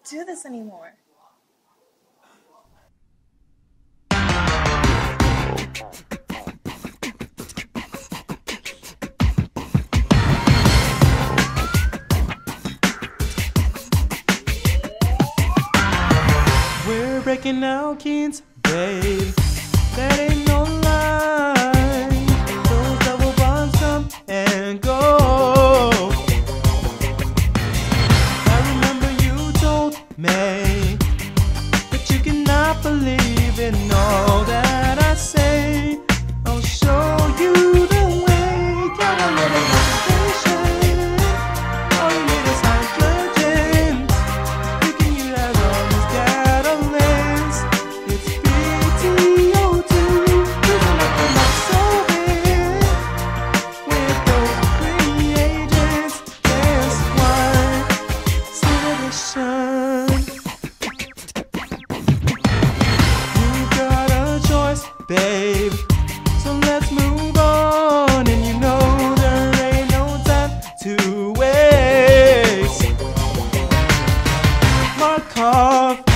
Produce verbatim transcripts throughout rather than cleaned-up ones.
do this anymore. We're breaking alkenes, babe. That ain't no lie. Those double bonds come and go. I remember you told me that you cannot believe in all that I say. I'll show you the way. Catalytic hydrogenation. All you need is hydrogen. You can utilize all these catalysts. It's B T O two. Using up the most solvent with those reagents. Guess what? Solution. You've got a choice, babe. So let's move on. And you know there ain't no time to waste. Markovnikov.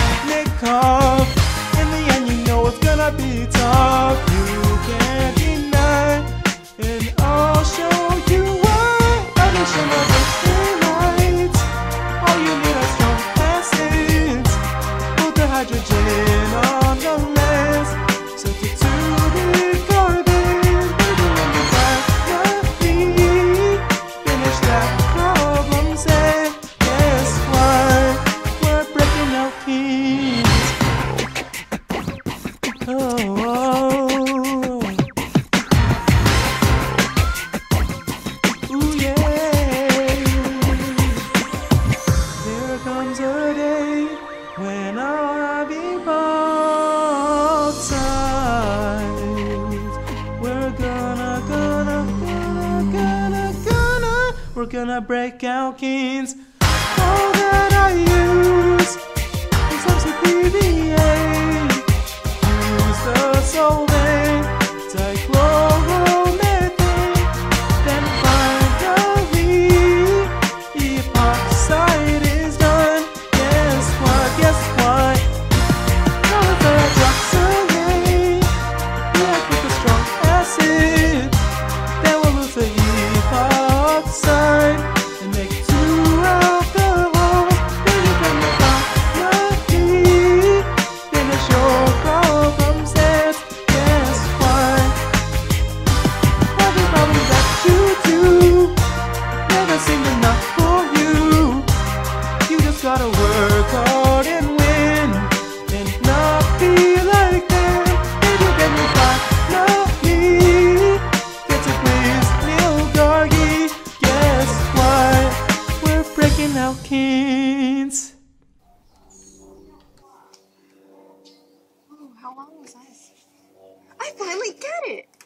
In the end, you know it's gonna be tough. You can't deny, and I'll show you why. Addition of H Halides. All you need are strong acids. Put the hydrogen on the list. Substitute it carbon. Put it in the gravity. Finish that problem set. Guess what? We're breaking alkenes. Oh, oh. Ooh, yeah. There comes a day when I'll have you both sides. We're gonna, gonna, gonna, gonna, gonna, we're gonna break alkenes. All that I use is substitute V A. Use the solvent, dichloromethane. Then finally, epoxide is done. Guess what? Guess what? Now it's the hydroxylate. React with the strong acid. Then we'll lose the epoxide and make two alcohols. Then you can make alcohol. Finish your problem sets. Guess what? Every problem that you do never seemed enough for you. You just gotta work hard and win, and not be like them. If you get me back, not me. Get to please, little Gargy. Guess what? We're breaking alkenes. Oh, how long was this? I finally get it!